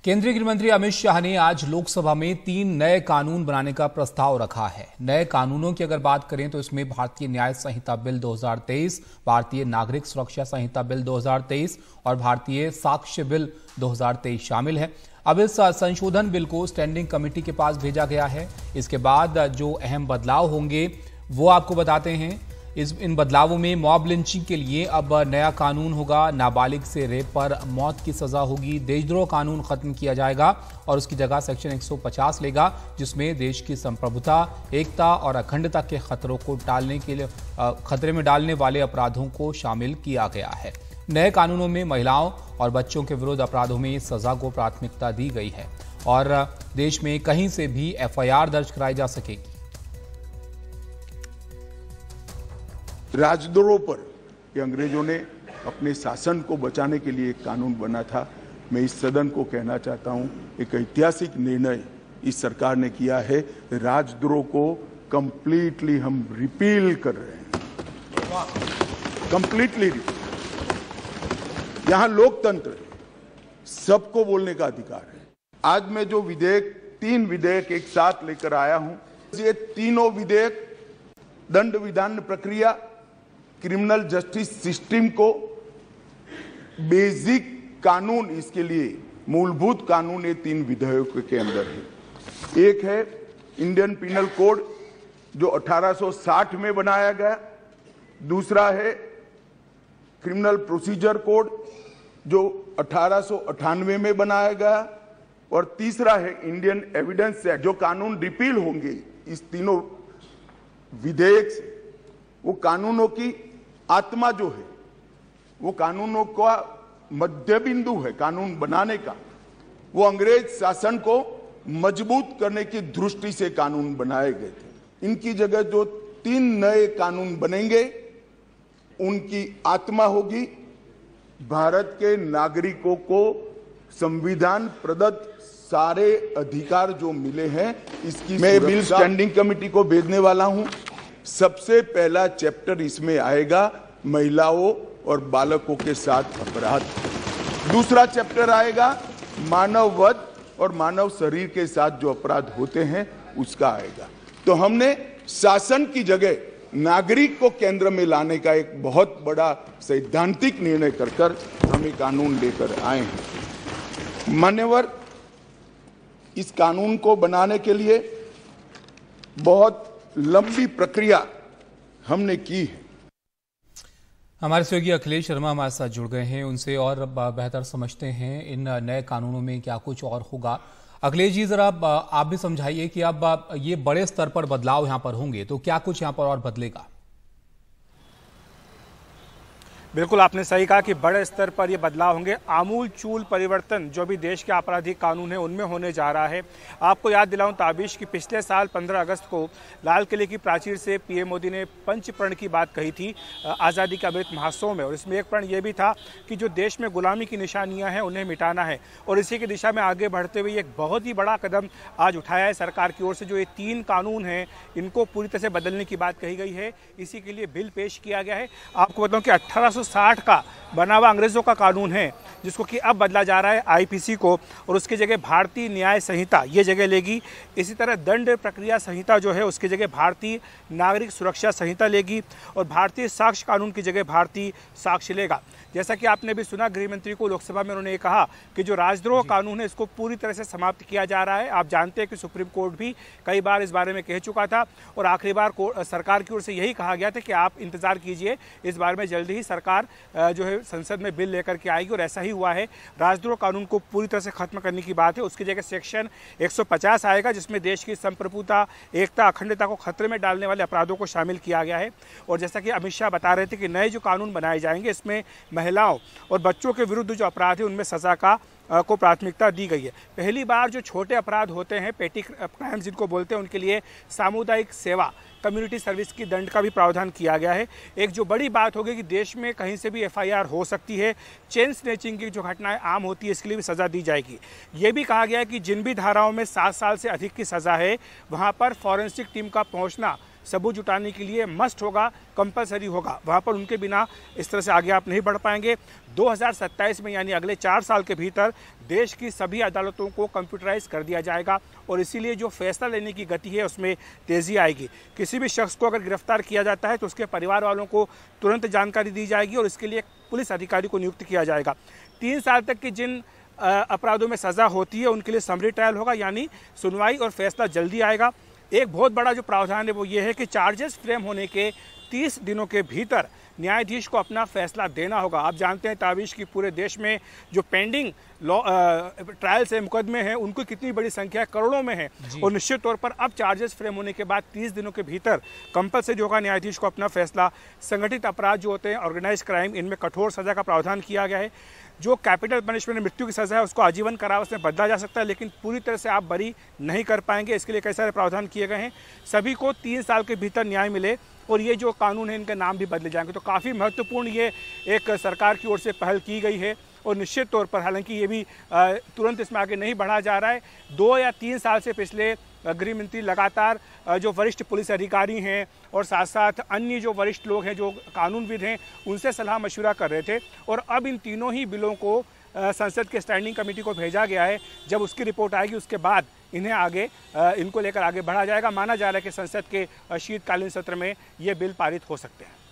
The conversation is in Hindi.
केंद्रीय गृह मंत्री अमित शाह ने आज लोकसभा में 3 नए कानून बनाने का प्रस्ताव रखा है। नए कानूनों की अगर बात करें तो इसमें भारतीय न्याय संहिता बिल 2023, भारतीय नागरिक सुरक्षा संहिता बिल 2023 और भारतीय साक्ष्य बिल 2023 शामिल है। अब इस संशोधन बिल को स्टैंडिंग कमेटी के पास भेजा गया है। इसके बाद जो अहम बदलाव होंगे वो आपको बताते हैं। इन बदलावों में मॉब लिंचिंग के लिए अब नया कानून होगा। नाबालिग से रेप पर मौत की सजा होगी। देशद्रोह कानून खत्म किया जाएगा और उसकी जगह सेक्शन 150 लेगा, जिसमें देश की संप्रभुता, एकता और अखंडता के खतरों को टालने के लिए खतरे में डालने वाले अपराधों को शामिल किया गया है। नए कानूनों में महिलाओं और बच्चों के विरुद्ध अपराधों में सजा को प्राथमिकता दी गई है और देश में कहीं से भी FIR दर्ज कराई जा सकेगी। राजद्रोह पर ये अंग्रेजों ने अपने शासन को बचाने के लिए एक कानून बना था। मैं इस सदन को कहना चाहता हूं, एक ऐतिहासिक निर्णय इस सरकार ने किया है। राजद्रोह को कंप्लीटली हम रिपील कर रहे हैं, कंप्लीटली रिपील। यहां लोकतंत्र है, सबको बोलने का अधिकार है। आज मैं जो 3 विधेयक एक साथ लेकर आया हूं, ये तीनों विधेयक दंड विधान प्रक्रिया, क्रिमिनल जस्टिस सिस्टम को बेसिक कानून, इसके लिए मूलभूत कानून ये 3 विधेयकों के अंदर है। एक है इंडियन पिनल कोड जो 1860 में बनाया गया, दूसरा है क्रिमिनल प्रोसीजर कोड जो 1898 में बनाया गया, और तीसरा है इंडियन एविडेंस एक्ट। जो कानून रिपील होंगे इस तीनों विधेयक से, वो कानूनों की आत्मा जो है, वो कानूनों का मध्य बिंदु है कानून बनाने का, वो अंग्रेज शासन को मजबूत करने की दृष्टि से कानून बनाए गए थे। इनकी जगह जो 3 नए कानून बनेंगे, उनकी आत्मा होगी भारत के नागरिकों को संविधान प्रदत्त सारे अधिकार जो मिले हैं, इसकी मैं बिल स्टैंडिंग कमेटी को भेजने वाला हूं। सबसे पहला चैप्टर इसमें आएगा महिलाओं और बालकों के साथ अपराध। दूसरा चैप्टर आएगा मानव वध और मानव शरीर के साथ जो अपराध होते हैं उसका आएगा। तो हमने शासन की जगह नागरिक को केंद्र में लाने का एक बहुत बड़ा सैद्धांतिक निर्णय कर हम ये कानून लेकर आए हैं। मान्यवर, इस कानून को बनाने के लिए बहुत लंबी प्रक्रिया हमने की है। हमारे सहयोगी अखिलेश शर्मा हमारे साथ जुड़ गए हैं, उनसे और बेहतर समझते हैं इन नए कानूनों में क्या कुछ और होगा। अखिलेश जी, जरा आप भी समझाइए कि अब ये बड़े स्तर पर बदलाव यहां पर होंगे तो क्या कुछ यहां पर और बदलेगा? बिल्कुल, आपने सही कहा कि बड़े स्तर पर ये बदलाव होंगे। आमूल चूल परिवर्तन जो भी देश के आपराधिक कानून है उनमें होने जा रहा है। आपको याद दिलाऊं ताबिश कि पिछले साल 15 अगस्त को लाल किले की प्राचीर से पीएम मोदी ने पंच प्रण की बात कही थी आज़ादी के अमृत महोत्सव में, और इसमें एक प्रण ये भी था कि जो देश में गुलामी की निशानियाँ हैं उन्हें मिटाना है, और इसी की दिशा में आगे बढ़ते हुए एक बहुत ही बड़ा कदम आज उठाया है सरकार की ओर से। जो ये 3 कानून हैं इनको पूरी तरह से बदलने की बात कही गई है, इसी के लिए बिल पेश किया गया है। आपको बताऊँ कि 1860 का बना हुआ अंग्रेजों का कानून है, जिसको कि अब बदला जा रहा है IPC को, और उसकी जगह भारतीय न्याय संहिता ये जगह लेगी। इसी तरह दंड प्रक्रिया संहिता जो है उसकी जगह भारतीय नागरिक सुरक्षा संहिता लेगी, और भारतीय साक्ष्य कानून की जगह भारतीय साक्ष्य लेगा। जैसा कि आपने भी सुना, गृह मंत्री को लोकसभा में उन्होंने कहा कि जो राजद्रोह कानून है इसको पूरी तरह से समाप्त किया जा रहा है। आप जानते हैं कि सुप्रीम कोर्ट भी कई बार इस बारे में कह चुका था, और आखिरी बार सरकार की ओर से यही कहा गया था कि आप इंतजार कीजिए, इस बारे में जल्दी ही सरकार जो है संसद में बिल लेकर के आएगी, और ऐसा ही हुआ है। राजद्रोह कानून को पूरी तरह से खत्म करने की बात है। उसकी जगह सेक्शन 150 आएगा, जिसमें देश की संप्रभुता, एकता, अखंडता को खतरे में डालने वाले अपराधों को शामिल किया गया है। और जैसा कि अमित शाह बता रहे थे कि नए जो कानून बनाए जाएंगे इसमें महिलाओं और बच्चों के विरुद्ध जो अपराध है उनमें सजा को प्राथमिकता दी गई है। पहली बार जो छोटे अपराध होते हैं, पेटी क्राइम्स जिनको बोलते हैं, उनके लिए सामुदायिक सेवा, कम्युनिटी सर्विस की दंड का भी प्रावधान किया गया है। एक जो बड़ी बात होगी कि देश में कहीं से भी FIR हो सकती है। चेन स्नैचिंग की जो घटनाएं आम होती है इसके लिए भी सज़ा दी जाएगी। ये भी कहा गया है कि जिन भी धाराओं में 7 साल से अधिक की सज़ा है वहाँ पर फॉरेंसिक टीम का पहुँचना सबूत जुटाने के लिए मस्ट होगा, कंपलसरी होगा। वहाँ पर उनके बिना इस तरह से आगे आप नहीं बढ़ पाएंगे। 2027 में यानी अगले 4 साल के भीतर देश की सभी अदालतों को कंप्यूटराइज कर दिया जाएगा और इसीलिए जो फैसला लेने की गति है उसमें तेज़ी आएगी। किसी भी शख्स को अगर गिरफ्तार किया जाता है तो उसके परिवार वालों को तुरंत जानकारी दी जाएगी और इसके लिए एक पुलिस अधिकारी को नियुक्त किया जाएगा। 3 साल तक की जिन अपराधों में सज़ा होती है उनके लिए समरी ट्रायल होगा, यानी सुनवाई और फैसला जल्दी आएगा। एक बहुत बड़ा जो प्रावधान है वो ये है कि चार्जेस फ्रेम होने के 30 दिनों के भीतर न्यायाधीश को अपना फैसला देना होगा। आप जानते हैं ताबिश की पूरे देश में जो पेंडिंग ट्रायल से मुकदमे हैं उनको कितनी बड़ी संख्या करोड़ों में है और निश्चित तौर पर अब चार्जेस फ्रेम होने के बाद 30 दिनों के भीतर कंपलसरी होगा न्यायाधीश को अपना फैसला। संगठित अपराध जो होते हैं, ऑर्गेनाइज क्राइम, इनमें कठोर सजा का प्रावधान किया गया है। जो कैपिटल पनिशमेंट मृत्यु की सजा है उसको आजीवन कारावास में बदला जा सकता है, लेकिन पूरी तरह से आप बरी नहीं कर पाएंगे। इसके लिए कई सारे प्रावधान किए गए हैं। सभी को 3 साल के भीतर न्याय मिले और ये जो कानून है इनके नाम भी बदले जाएंगे। तो काफ़ी महत्वपूर्ण ये एक सरकार की ओर से पहल की गई है और निश्चित तौर पर हालांकि ये भी तुरंत इसमें आगे नहीं बढ़ा जा रहा है। 2 या 3 साल से पिछले गृह मंत्री लगातार जो वरिष्ठ पुलिस अधिकारी हैं और साथ साथ अन्य जो वरिष्ठ लोग हैं जो कानूनविद हैं उनसे सलाह मशवरा कर रहे थे और अब इन तीनों ही बिलों को संसद के स्टैंडिंग कमेटी को भेजा गया है। जब उसकी रिपोर्ट आएगी उसके बाद इन्हें आगे इनको लेकर आगे बढ़ा जाएगा। माना जा रहा है कि संसद के शीतकालीन सत्र में ये बिल पारित हो सकते हैं।